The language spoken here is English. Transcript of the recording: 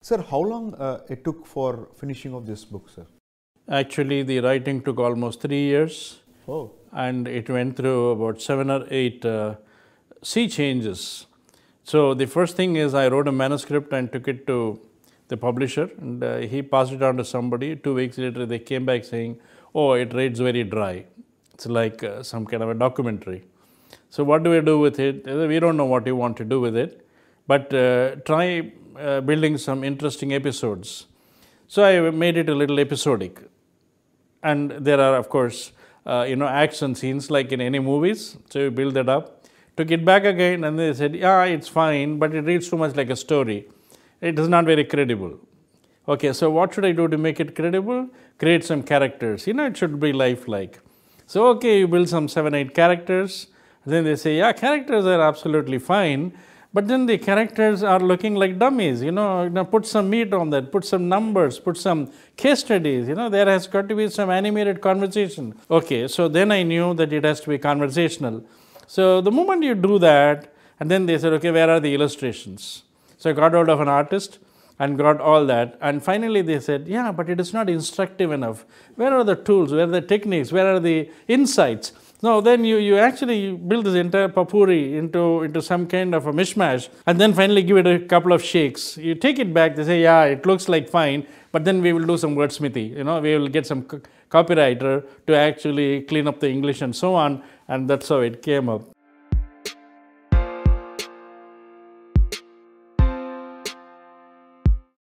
Sir, how long it took for finishing of this book, sir? Actually, the writing took almost 3 years. Oh. And it went through about 7 or 8 sea changes. So the first thing is I wrote a manuscript and took it to the publisher, and he passed it on to somebody. 2 weeks later, they came back saying, "Oh, it reads very dry. It's like some kind of a documentary." So what do we do with it? We don't know what you want to do with it, but try building some interesting episodes. So I made it a little episodic, and there are, of course, action scenes like in any movies. So you build that up, took it back again, and they said, "Yeah, it's fine, but it reads too much like a story. It is not very credible." Okay, so what should I do to make it credible? Create some characters. It should be lifelike. So okay, you build some 7, 8 characters. Then they say, "Yeah, characters are absolutely fine, but then the characters are looking like dummies. Put some meat on that, put some numbers, put some case studies. There has got to be some animated conversation." Okay, so then I knew that it has to be conversational. So the moment you do that, and then they said, "Okay, where are the illustrations?" So I got hold of an artist and got all that. And finally they said, "Yeah, but it is not instructive enough. Where are the tools? Where are the techniques? Where are the insights?" No, then you actually build this entire papuri into some kind of a mishmash, and then finally give it a couple of shakes. You take it back, they say, "Yeah, it looks like fine, but then we will do some wordsmithy. We will get some copywriter to actually clean up the English and so on." And that's how it came up.